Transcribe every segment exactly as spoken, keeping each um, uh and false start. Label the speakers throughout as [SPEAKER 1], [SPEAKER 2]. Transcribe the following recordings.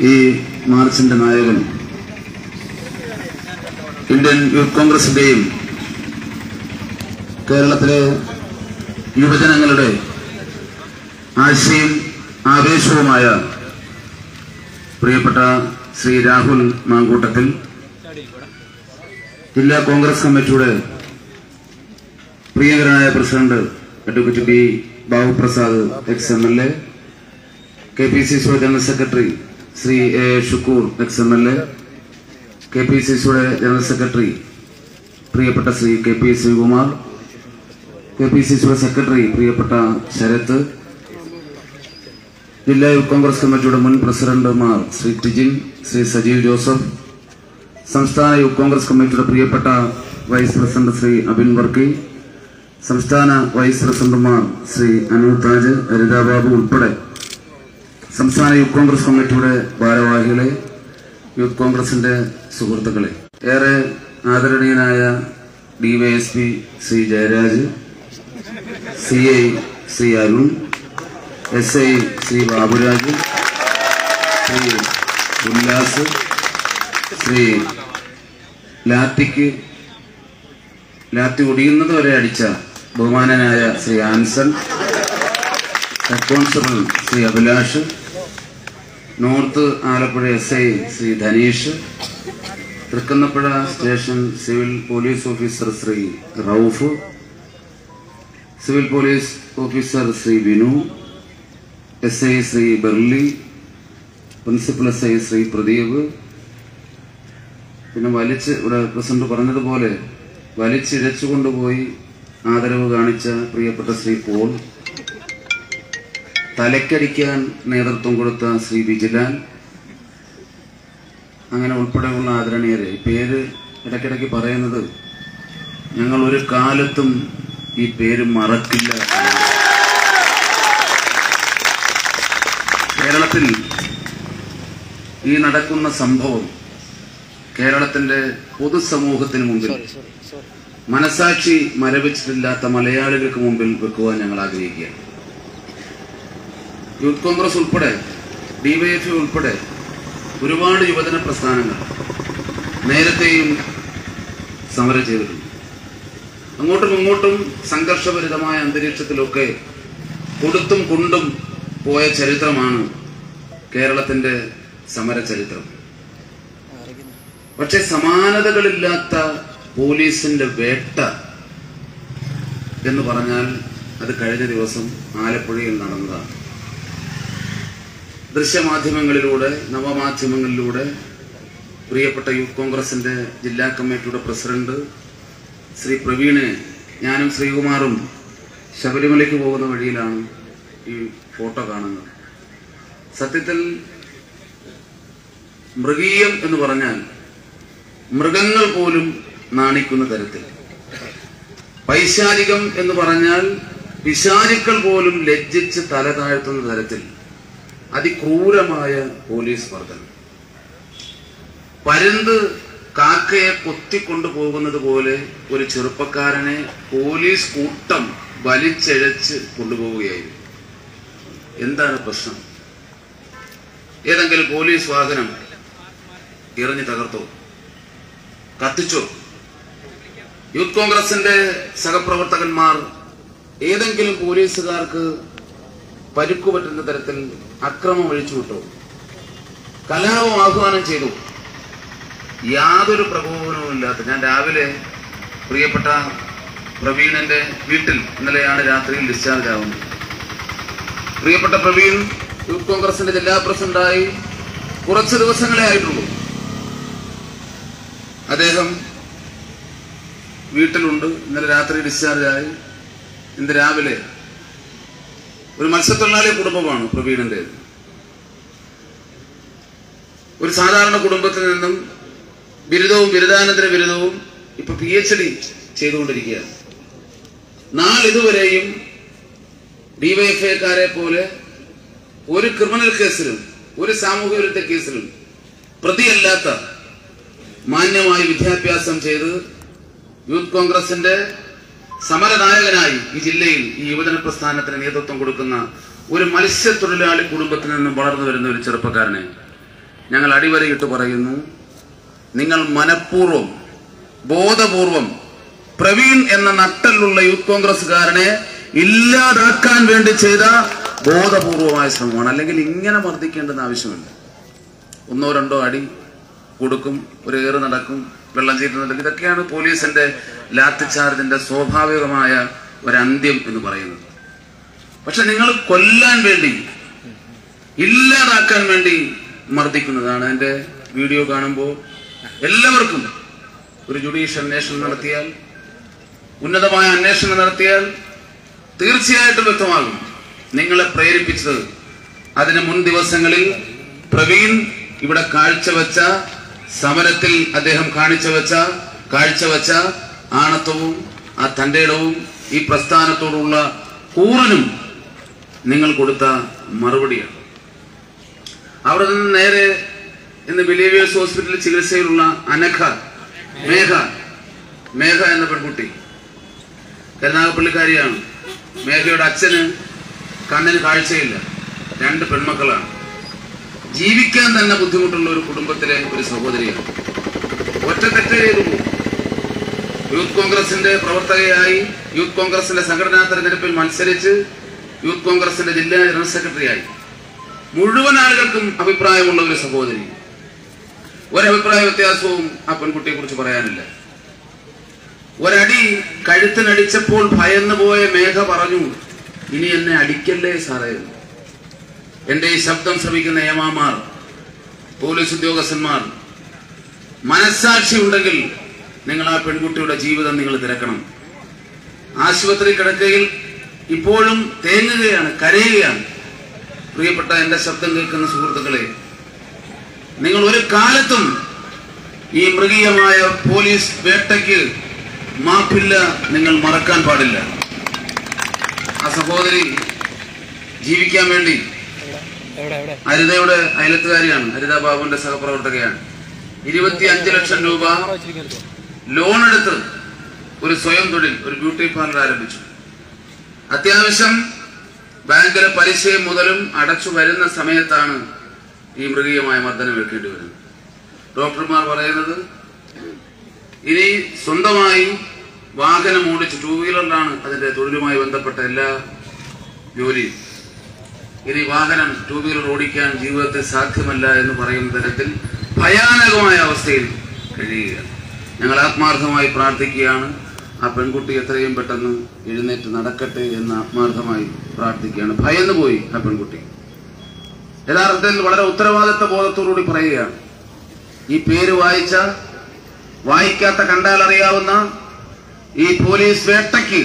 [SPEAKER 1] ഈ മാർച്ചിന്റെ നായകൻ Indian youth കോൺഗ്രസിന്റെയും കേരളത്തിലെ യുവജനങ്ങളുടെ ആശയും ആവേശവുമായ പ്രിയപ്പെട്ട ശ്രീ രാഹുൽ മാങ്കൂട്ടത്തിൽ, ജില്ലാ കോൺഗ്രസ് കമ്മിറ്റിയുടെ പ്രിയങ്കരനായ president advocate B Babuprasad ex M L A, K P C സിയുടെ general secretary Shri A Shukkur ex M L A, K P C സിയുടെ ജനറൽ സെക്രട്ടറി പ്രിയപ്പെട്ട Shri K P Sreekumar, K P C സിയുടെ സെക്രട്ടറി പ്രിയപ്പെട്ട ശരത്, ജില്ലാ യൂത്ത് കോൺഗ്രസ് കമ്മിറ്റിയുടെ മുൻ പ്രസിഡന്റുമാർ ശ്രീ ടിജിൻ, ശ്രീ സജീവ് ജോസഫ്, സംസ്ഥാന യൂത്ത് കോൺഗ്രസ് കമ്മിറ്റിയുടെ പ്രിയപ്പെട്ട വൈസ് പ്രസിഡന്റ് ശ്രീ അബിൻ വർക്കി, സംസ്ഥാന വൈസ് പ്രസിഡന്റുമാർ ശ്രീ അനൂപ് താജ്, ഹരിത ബാബു ഉൾപ്പെടെ സംസ്ഥാന യൂത്ത് കോൺഗ്രസ് കമ്മിറ്റിയുടെ ഭാരവാഹികളെ, യൂത്ത് കോൺഗ്രസിന്റെ സുഹൃത്തുക്കളെ, ഏറെ ആദരണീയനായ DYSP Shri Jayaraj, C I Shri Arun, S I Shri Baburaj, Shri Ullas, Shri ലാത്തിക്ക് ലാത്തി ഒടിയുന്നത് വരെ അടിച്ച ബഹുമാനനായ Shri Anson, head constable Shri Abhilash, north Alappuzha S I Shri Dhaneesh, Thrikkunnapuzha station civil police officer Shri Rauf, civil police officer Shri Vinu, S I Shri Berly, principal S I Shri Pradeep, പിന്നെ വലിച്ച് ഇവിടെ പ്രസിഡന്റ് പറഞ്ഞതുപോലെ വലിച്ചിഴച്ചു കൊണ്ടുപോയി ആദരവ് കാണിച്ച പ്രിയപ്പെട്ട ശ്രീ പോൾ, തലക്കടിക്കാൻ നേതൃത്വം കൊടുത്ത ശ്രീ വിജിലാൽ, അങ്ങനെ ഉൾപ്പെടെയുള്ള ആദരണീയരെ പേര് ഇടയ്ക്കിടയ്ക്ക് പറയുന്നത് ഞങ്ങൾ ഒരു കാലത്തും ഈ പേര് മറക്കില്ല. കേരളത്തിൽ ഈ നടക്കുന്ന സംഭവം കേരളത്തിന്റെ പൊതുസമൂഹത്തിന് മുമ്പിൽ, മനസാക്ഷി മരവിച്ചിട്ടില്ലാത്ത മലയാളികൾക്ക് മുമ്പിൽ വെക്കുവാൻ ഞങ്ങൾ ആഗ്രഹിക്കുകയാണ്. യൂത്ത് കോൺഗ്രസ് ഉൾപ്പെടെ ഡിവൈഎഫ്ഐ ഉൾപ്പെടെ ഒരുപാട് യുവജന പ്രസ്ഥാനങ്ങൾ നേരത്തെയും സമരം ചെയ്തിട്ടുണ്ട്. അങ്ങോട്ടും ഇങ്ങോട്ടും സംഘർഷഭരിതമായ അന്തരീക്ഷത്തിലൊക്കെ കൊടുത്തും കൊണ്ടും പോയ ചരിത്രമാണ് കേരളത്തിന്റെ സമര ചരിത്രം. പക്ഷെ സമാനതകളില്ലാത്ത പോലീസിന്റെ വേട്ട എന്ന് പറഞ്ഞാൽ അത് കഴിഞ്ഞ ദിവസം ആലപ്പുഴയിൽ നടന്നതാണ്. ദൃശ്യമാധ്യമങ്ങളിലൂടെ, നവമാധ്യമങ്ങളിലൂടെ പ്രിയപ്പെട്ട യൂത്ത് കോൺഗ്രസിന്റെ ജില്ലാ കമ്മിറ്റിയുടെ പ്രസിഡന്റ് ശ്രീ പ്രവീണ്, ഞാനും ശ്രീകുമാറും ശബരിമലയ്ക്ക് പോകുന്ന വഴിയിലാണ് ഈ ഫോട്ടോ കാണുന്നത്. സത്യത്തിൽ മൃഗീയം എന്ന് പറഞ്ഞാൽ മൃഗങ്ങൾ പോലും നാണിക്കുന്ന തരത്തിൽ, പൈശാചികം എന്ന് പറഞ്ഞാൽ പിശാചുക്കൾ പോലും ലജ്ജിച്ച് തല താഴ്ത്തുന്ന തരത്തിൽ അതിക്രൂരമായ പോലീസ് വർദ്ധനം. പരുന്ത് കാക്കയെ കൊത്തിക്കൊണ്ടു പോകുന്നത് പോലെ ഒരു ചെറുപ്പക്കാരനെ പോലീസ് കൂട്ടം വലിച്ചഴച്ച് കൊണ്ടുപോവുകയായിരുന്നു. എന്താണ് പ്രശ്നം? ഏതെങ്കിലും പോലീസ് വാഹനം എറിഞ്ഞു തകർത്തോ? കത്തിച്ചോ? യൂത്ത് കോൺഗ്രസിന്റെ സഹപ്രവർത്തകന്മാർ ഏതെങ്കിലും പോലീസുകാർക്ക് പരുക്കു പറ്റുന്ന തരത്തിൽ അക്രമം ഒഴിച്ചുവിട്ടോ? കലാപം ആഹ്വാനം ചെയ്തു? യാതൊരു പ്രകോപനവും ഇല്ലാത്ത, ഞാൻ രാവിലെ പ്രിയപ്പെട്ട പ്രവീണിന്റെ വീട്ടിൽ ഇന്നലെയാണ് രാത്രിയിൽ ഡിസ്ചാർജ് ആവുന്നത്. പ്രിയപ്പെട്ട പ്രവീൺ യൂത്ത് കോൺഗ്രസിന്റെ ജില്ലാ പ്രസിഡന്റായി കുറച്ച് ദിവസങ്ങളെ ആയിട്ടുള്ളൂ. അദ്ദേഹം വീട്ടിലുണ്ട്. ഇന്നലെ രാത്രി ഡിസ്ചാർജ് ആയി. ഇന്ന് രാവിലെ ഒരു മത്സ്യത്തൊഴിലാളി കുടുംബമാണ് പ്രവീണിന്റെ. ഒരു സാധാരണ കുടുംബത്തിൽ നിന്നും ബിരുദവും ബിരുദാനന്തര ബിരുദവും ഇപ്പൊ പി എച്ച് ഡി ചെയ്തുകൊണ്ടിരിക്കുകയാണ്. നാളിതുവരെയും ഡിവൈഎഫ്ഐക്കാരെ പോലെ ഒരു ക്രിമിനൽ കേസിലും ഒരു സാമൂഹ്യ വിരുദ്ധ കേസിലും പ്രതിയല്ലാത്ത, മാന്യമായി വിദ്യാഭ്യാസം ചെയ്ത് യൂത്ത് കോൺഗ്രസിന്റെ സമരനായകനായി ഈ ജില്ലയിൽ ഈ യുവജന പ്രസ്ഥാനത്തിന് നേതൃത്വം കൊടുക്കുന്ന ഒരു മത്സ്യത്തൊഴിലാളി കുടുംബത്തിൽ നിന്നും വളർന്നു വരുന്ന ഒരു ചെറുപ്പക്കാരനെ ഞങ്ങൾ അടിവരയിട്ട് പറയുന്നു, നിങ്ങൾ മനഃപൂർവ്വം ബോധപൂർവം പ്രവീൺ എന്ന നട്ടലുള്ള യൂത്ത് കോൺഗ്രസ്സുകാരനെ ഇല്ലാതാക്കാൻ വേണ്ടി ചെയ്ത ബോധപൂർവമായ ശ്രമമാണ്. അല്ലെങ്കിൽ ഇങ്ങനെ മർദ്ദിക്കേണ്ടെന്ന് ആവശ്യമില്ല. ഒന്നോ രണ്ടോ അടി കൊടുക്കും, ഒരു ഏറ് നടക്കും, വെള്ളം ചീറ്റുന്നുണ്ട്. ഇതൊക്കെയാണ് പോലീസിന്റെ ലാത്തി ചാർജിന്റെ സ്വാഭാവികമായ ഒരന്ത്യം എന്ന് പറയുന്നത്. പക്ഷെ നിങ്ങൾ കൊല്ലാൻ വേണ്ടി, ഇല്ലാതാക്കാൻ വേണ്ടി മർദ്ദിക്കുന്നതാണ്. എന്റെ വീഡിയോ കാണുമ്പോൾ എല്ലാവർക്കും ഒരു ജുഡീഷ്യൽ അന്വേഷണം നടത്തിയാൽ, ഉന്നതമായ അന്വേഷണം നടത്തിയാൽ തീർച്ചയായിട്ടും വ്യക്തമാകും നിങ്ങളെ പ്രേരിപ്പിച്ചത്. അതിന് മുൻ ദിവസങ്ങളിൽ പ്രവീൺ ഇവിടെ കാഴ്ചവെച്ച സമരത്തിൽ അദ്ദേഹം കാണിച്ചുവെച്ച കാഴ്ചവെച്ച ആണത്വവും ആ തന്റെ ഇടവും ഈ പ്രസ്ഥാനത്തോടുള്ള കൂറനും നിങ്ങൾ കൊടുത്ത മറുപടിയാണ്. അവിടെ നിന്ന് നേരെ ഇന്ന് ബിലീവേഴ്സ് ഹോസ്പിറ്റലിൽ ചികിത്സയിലുള്ള അനഘ മേഘ മേഘ എന്ന പെൺകുട്ടി കരുനാഗപ്പള്ളിക്കാരിയാണ്. മേഘയുടെ അച്ഛന് കണ്ണിന് കാഴ്ചയില്ല, രണ്ട് പെൺമക്കളാണ്. ജീവിക്കാൻ തന്നെ ബുദ്ധിമുട്ടുള്ള ഒരു കുടുംബത്തിലെ ഒരു സഹോദരിയാണ്. ഒറ്റ തെറ്റേ ചെയ്തു. യൂത്ത് കോൺഗ്രസിന്റെ പ്രവർത്തകയായി യൂത്ത് കോൺഗ്രസിന്റെ സംഘടനാ തെരഞ്ഞെടുപ്പിൽ മത്സരിച്ച് യൂത്ത് കോൺഗ്രസിന്റെ ജില്ലാ ജനറൽ സെക്രട്ടറിയായി മുഴുവൻ ആളുകൾക്കും അഭിപ്രായമുള്ള ഒരു സഹോദരി. ഒരഭിപ്രായ വ്യത്യാസവും ആ പെൺകുട്ടിയെ കുറിച്ച് പറയാനില്ല. ഒരടി കഴുത്തിനടിച്ചപ്പോൾ ഭയന്നു പോയ മേഘ പറഞ്ഞു, ഇനി എന്നെ അടിക്കല്ലേ സാറേ. എന്റെ ഈ ശബ്ദം ശ്രമിക്കുന്ന ഏമാമാർ, പോലീസ് ഉദ്യോഗസ്ഥന്മാർ, മനസ്സാക്ഷി ഉണ്ടെങ്കിൽ നിങ്ങൾ ആ പെൺകുട്ടിയുടെ ജീവിതം നിങ്ങൾ തിരക്കണം. ആശുപത്രി കിടക്കയിൽ ഇപ്പോഴും തേങ്ങുകയാണ്, കരയുകയാണ്. പ്രിയപ്പെട്ട എന്റെ ശബ്ദം കേൾക്കുന്ന സുഹൃത്തുക്കളെ, നിങ്ങൾ ഒരു കാലത്തും ഈ മൃഗീയമായ പോലീസ് വേട്ടയ്ക്ക് മാപ്പില്ല, നിങ്ങൾ മറക്കാൻ പാടില്ല. ആ സഹോദരി ജീവിക്കാൻ വേണ്ടി ഹരിതയുടെ അയലത്തുകാരിയാണ്, ഹരിത ബാബുവിന്റെ സഹപ്രവർത്തകയാണ്. ഇരുപത്തി അഞ്ച് ലക്ഷം രൂപ ലോൺ എടുത്ത് ഒരു സ്വയം തൊഴിൽ, ഒരു ബ്യൂട്ടി പാർലർ ആരംഭിച്ചു. അത്യാവശ്യം ബാങ്കിലെ പലിശയും മുതലും അടച്ചു വരുന്ന സമയത്താണ് ഈ മൃഗീയമായ മർദ്ദനം വെക്കേണ്ടി വരുന്നത്. ഡോക്ടർമാർ പറയുന്നത് ഇനി സ്വന്തമായി വാഹനം ഓടിച്ച് ടൂ വീലറിലാണ് അതിന്റെ തൊഴിലുമായി ബന്ധപ്പെട്ട എല്ലാ ജോലിയും. ഇനി വാഹനം ടൂ വീലർ ഓടിക്കാൻ ജീവിതത്തിൽ സാധ്യമല്ല എന്ന് പറയുന്ന തരത്തിൽ ഭയാനകമായ അവസ്ഥയിൽ കഴിയുകയാണ്. ഞങ്ങൾ ആത്മാർത്ഥമായി പ്രാർത്ഥിക്കുകയാണ്, ആ പെൺകുട്ടി എത്രയും പെട്ടെന്ന് എഴുന്നേറ്റ് നടക്കട്ടെ എന്ന് ആത്മാർത്ഥമായി പ്രാർത്ഥിക്കുകയാണ്. ഭയന്നു പോയി ആ പെൺകുട്ടി. യഥാർത്ഥത്തിൽ വളരെ ഉത്തരവാദിത്വ ബോധത്തോടുകൂടി പറയുകയാണ്, ഈ പേര് വായിച്ച വായിക്കാത്ത കണ്ടാൽ അറിയാവുന്ന ഈ പോലീസ് വേട്ടയ്ക്ക്,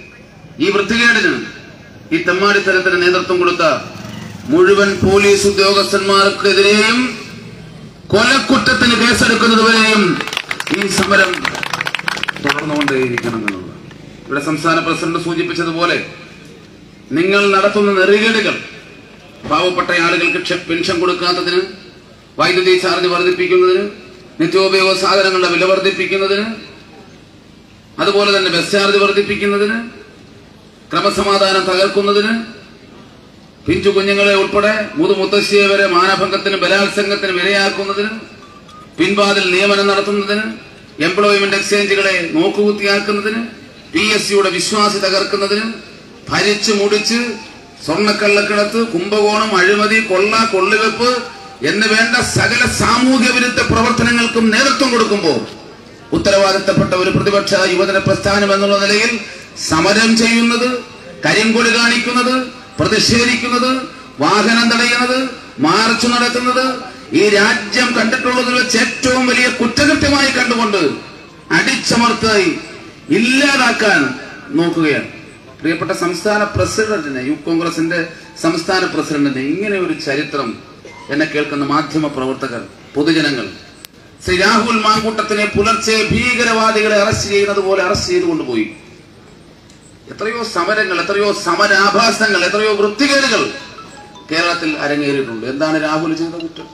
[SPEAKER 1] ഈ വൃത്തികേടിന്, ഈ തെമ്മാടിത്തരത്തിന് നേതൃത്വം കൊടുത്ത മുഴുവൻ പോലീസ് ഉദ്യോഗസ്ഥന്മാർക്കെതിരെയും കൊലക്കുറ്റത്തിന് കേസെടുക്കുന്നതുവരെയും ഈ സമരം തുടർന്നുകൊണ്ടേയിരിക്കണം എന്നുള്ളത്. ഇവിടെ സംസ്ഥാന പ്രസിഡന്റ് സൂചിപ്പിച്ചതുപോലെ നിങ്ങൾ നടത്തുന്ന നെറികേടുകൾ, പാവപ്പെട്ട ആളുകൾക്ക് പെൻഷൻ കൊടുക്കാത്തതിന്, വൈദ്യുതി ചാർജ് വർദ്ധിപ്പിക്കുന്നതിന്, നിത്യോപയോഗ സാധനങ്ങളുടെ വില വർദ്ധിപ്പിക്കുന്നതിന്, അതുപോലെ തന്നെ ബസ് ചാർജ് വർദ്ധിപ്പിക്കുന്നതിന്, ക്രമസമാധാനം തകർക്കുന്നതിന്, പിഞ്ചു കുഞ്ഞുങ്ങളെ ഉൾപ്പെടെ മുതുമുത്തശ്ശിയെ വരെ മാനഭംഗത്തിന് ബലാത്സംഗത്തിന് വിരയാക്കുന്നതിന്, പിൻവാതിൽ നിയമനം നടത്തുന്നതിന്, എംപ്ലോയ്മെന്റ് എക്സ്ചേഞ്ചുകളെ നോക്കുകുത്തിയാക്കുന്നതിന്, പി എസ് സിയുടെ വിശ്വാസി തകർക്കുന്നതിന്, ഭരിച്ചു മുടിച്ച് സ്വർണ്ണക്കള്ളക്കിടത്ത്, കുംഭകോണം, അഴിമതി, കൊള്ള, കൊള്ളിവെപ്പ് എന്ന് വേണ്ട സകല സാമൂഹ്യ വിരുദ്ധ പ്രവർത്തനങ്ങൾക്കും നേതൃത്വം കൊടുക്കുമ്പോൾ ഉത്തരവാദിത്തപ്പെട്ട ഒരു പ്രതിപക്ഷ യുവജന പ്രസ്ഥാനം എന്നുള്ള നിലയിൽ സമരം ചെയ്യുന്നത്, കരിങ്കൊടി കാണിക്കുന്നത്, പ്രതിഷേധിക്കുന്നത്, വാഹനം തടയുന്നത്, മാർച്ച് നടത്തുന്നത് ഈ രാജ്യം കണ്ടിട്ടുള്ളതിൽ വെച്ച് ഏറ്റവും വലിയ കുറ്റകൃത്യമായി കണ്ടുകൊണ്ട് അടിച്ചമർത്തായി ഇല്ലാതാക്കാൻ നോക്കുകയാണ്. പ്രിയപ്പെട്ട സംസ്ഥാന പ്രസിഡന്റിനെ, യൂത്ത് കോൺഗ്രസിന്റെ സംസ്ഥാന പ്രസിഡന്റിനെ ഇങ്ങനെ ഒരു ചരിത്രം എന്നെ കേൾക്കുന്ന മാധ്യമ പ്രവർത്തകർ, പൊതുജനങ്ങൾ, ശ്രീ രാഹുൽ മാങ്കൂട്ടത്തിനെ പുലർച്ചെ ഭീകരവാദികളെ അറസ്റ്റ് ചെയ്യുന്നത് പോലെ അറസ്റ്റ് ചെയ്തുകൊണ്ടുപോയി. എത്രയോ സമരങ്ങൾ, എത്രയോ സമരാഭാസങ്ങൾ, എത്രയോ വൃത്തികേടുകൾ കേരളത്തിൽ അരങ്ങേറിയിട്ടുണ്ട്. എന്താണ് രാഹുൽ ചെയ്ത കുറ്റം?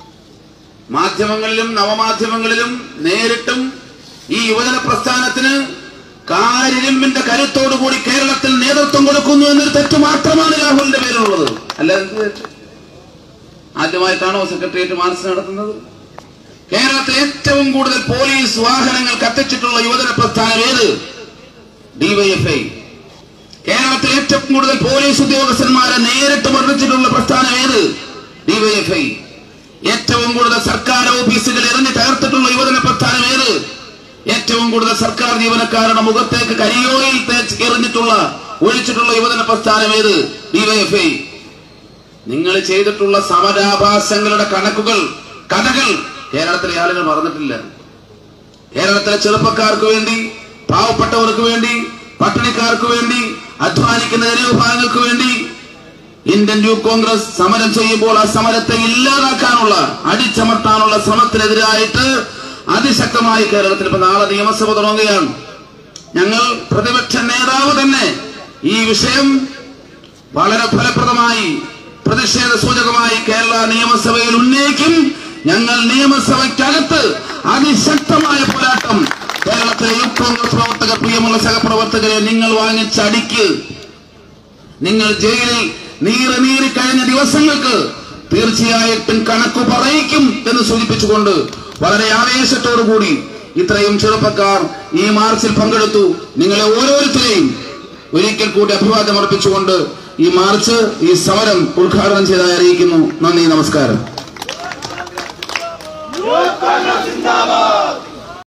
[SPEAKER 1] മാധ്യമങ്ങളിലും നവമാധ്യമങ്ങളിലും നേരിട്ടും ഈ യുവജന പ്രസ്ഥാനത്തിന് കാരിരുമ്പിന്റെ കരുത്തോടുകൂടി കേരളത്തിൽ നേതൃത്വം കൊടുക്കുന്നു എന്നൊരു തെറ്റ് മാത്രമാണ് രാഹുലിന്റെ പേരിലുള്ളത്. അല്ല എന്ത് തെറ്റ്? ആദ്യമായിട്ടാണോ സെക്രട്ടേറിയറ്റ് മാർച്ച് നടത്തുന്നത്? കേരളത്തിൽ ഏറ്റവും കൂടുതൽ പോലീസ് വാഹനങ്ങൾ കത്തിച്ചിട്ടുള്ള യുവജന പ്രസ്ഥാനം ഏത്? ഡിവൈഎഫ്ഐ. കേരളത്തിൽ ഏറ്റവും കൂടുതൽ പോലീസ് ഉദ്യോഗസ്ഥന്മാരെ നേരിട്ട് മർദ്ദിച്ചിട്ടുള്ള പ്രസ്ഥാനം ഏത്? ഡിവൈഎഫ്ഐ. ഏറ്റവും കൂടുതൽ സർക്കാർ ഓഫീസുകൾ എറിഞ്ഞ് തകർത്തിട്ടുള്ള യുവജന പ്രസ്ഥാനം ഏത്? ഏറ്റവും കൂടുതൽ സർക്കാർ ജീവനക്കാരുടെ മുഖത്തേക്ക് കരിയോയിൽ തേച്ച് എറിഞ്ഞിട്ടുള്ള ഒഴിച്ചിട്ടുള്ള യുവജന പ്രസ്ഥാനം ഏത്? ഡിവൈഎഫ്ഐ. നിങ്ങൾ ചെയ്തിട്ടുള്ള സമരാഭാസങ്ങളുടെ കണക്കുകൾ, കഥകൾ കേരളത്തിലെ ആളുകൾ മറന്നിട്ടില്ല. കേരളത്തിലെ ചെറുപ്പക്കാർക്ക് വേണ്ടി, പാവപ്പെട്ടവർക്ക് വേണ്ടി, പട്ടിണിക്കാർക്ക് വേണ്ടി, അധ്വാനിക്കുന്ന ജനവിഭാഗങ്ങൾക്ക് വേണ്ടി ഇന്ത്യൻ യൂത്ത് കോൺഗ്രസ് സമരം ചെയ്യുമ്പോൾ ആ സമരത്തെ ഇല്ലാതാക്കാനുള്ള, അടിച്ചമർത്താനുള്ള ശ്രമത്തിനെതിരായിട്ട് അതിശക്തമായി കേരളത്തിൽ ഇപ്പൊ നാളെ നിയമസഭ തുടങ്ങുകയാണ്. ഞങ്ങൾ പ്രതിപക്ഷ നേതാവ് തന്നെ ഈ വിഷയം വളരെ ഫലപ്രദമായി പ്രതിഷേധ സൂചകമായി കേരള നിയമസഭയിൽ ഉന്നയിക്കും. ഞങ്ങൾ നിയമസഭയ്ക്കകത്ത് അതിശക്തമായ പോരാട്ടം കേരളത്തിലെ യൂത്ത് കോൺഗ്രസ് പ്രവർത്തകർ, പ്രിയമുള്ള സഹപ്രവർത്തകരെ, നിങ്ങൾ വാങ്ങിച്ചടിക്ക്. നിങ്ങൾ ജയിലിൽ നീറി നീറി കഴിഞ്ഞ ദിവസങ്ങൾക്ക് തീർച്ചയായിട്ടും കണക്കു പറയിക്കും എന്ന് സൂചിപ്പിച്ചുകൊണ്ട് വളരെ ആവേശത്തോടുകൂടി ഇത്രയും ചെറുപ്പക്കാർ ഈ മാർച്ചിൽ പങ്കെടുത്തു. നിങ്ങളെ ഓരോരുത്തരെയും ഒരിക്കൽ കൂടി അഭിവാദ്യം അർപ്പിച്ചുകൊണ്ട് ഈ മാർച്ച്, ഈ സമരം ഉദ്ഘാടനം ചെയ്തതായി അറിയിക്കുന്നു. നന്ദി, നമസ്കാരം.